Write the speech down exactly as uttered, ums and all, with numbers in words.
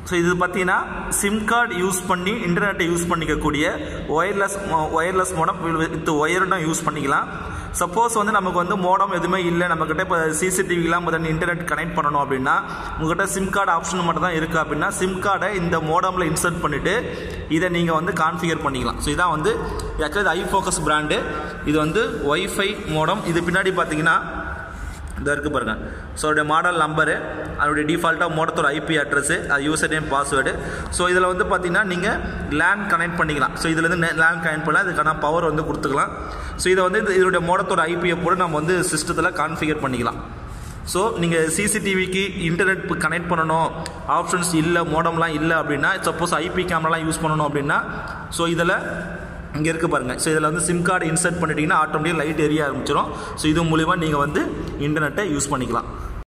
So இது பார்த்தீங்கன்னா sim card use பண்ணி இன்டர்நெட்டை யூஸ் பண்ணிக்கக்கூடிய ஒயர்லெஸ் ஒயர்லெஸ் மோடம் வித் ஒயர்டும் யூஸ் பண்ணிக்கலாம். சப்போஸ் வந்து நமக்கு வந்து மோடம் எதுவுமே இல்லை, நம்மக்கிட்ட இப்போ சிசிடிவிலாம் பார்த்தீங்கன்னா இன்டர்நெட் கனெக்ட் பண்ணணும் அப்படின்னா உங்கள்கிட்ட சிம் கார்டு ஆப்ஷன் மட்டும் தான் இருக்குது அப்படின்னா சிம் கார்டை இந்த மோடமில் இன்சர்ட் பண்ணிவிட்டு இதை நீங்கள் வந்து கான்ஃபிகர் பண்ணிக்கலாம். ஸோ இதான் வந்து ஆக்சுவலி இது ஐஃபோக்கஸ் பிராண்டு. இது வந்து ஒய்ஃபை மோடம். இது பின்னாடி பார்த்தீங்கன்னா இதாக இருக்குது பாருங்கள். ஸோ அதோடைய மாடல் நம்பரு, அதோடைய டிஃபால்ட்டாக மோடத்தோட ஐபி அட்ரஸு, அது யூசர் நேம் பாஸ்வேர்டு. ஸோ இதில் வந்து பார்த்தீங்கன்னா நீங்கள் லேண்ட் கனெக்ட் பண்ணிக்கலாம். ஸோ இதில் வந்து லேண்ட் கனெக்ட் பண்ணலாம், இதுக்கான பவர் வந்து கொடுத்துக்கலாம். ஸோ இதை வந்து இதோடைய மோடத்தோட ஐபியை கூட நம்ம வந்து சிஸ்டத்தில் கான்ஃபிகர் பண்ணிக்கலாம். ஸோ நீங்கள் சிசிடிவிக்கு இன்டர்நெட் கனெக்ட் பண்ணணும், ஆப்ஷன்ஸ் இல்லை, மோடம்லாம் இல்லை அப்படின்னா, சப்போஸ் ஐபி கேமராலாம் யூஸ் பண்ணணும் அப்படின்னா ஸோ இதில் இங்கே இருக்குது பாருங்கள். ஸோ இதில் வந்து சிம் கார்டு இன்சர்ட் பண்ணிட்டீங்கன்னா ஆட்டோமேட்டிக்காக லைட் எரிய ஆரம்பிச்சிடும். ஸோ இது மூலிமா நீங்கள் வந்து இன்டர்நெட்டை யூஸ் பண்ணிக்கலாம்.